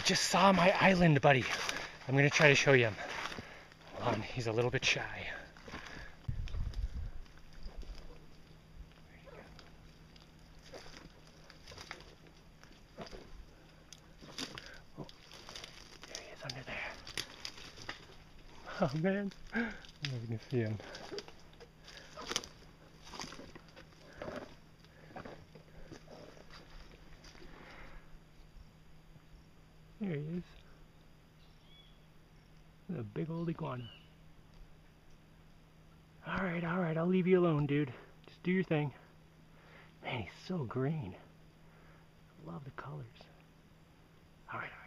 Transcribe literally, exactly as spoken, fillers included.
just saw my island, buddy. I'm gonna try to show you him. Hold on, he's a little bit shy. Oh, there he is under there. Oh man, I don't know if you can see him. There he is. A big old iguana. Alright, alright, I'll leave you alone, dude. Just do your thing. Man, he's so green. I love the colors. Alright, alright.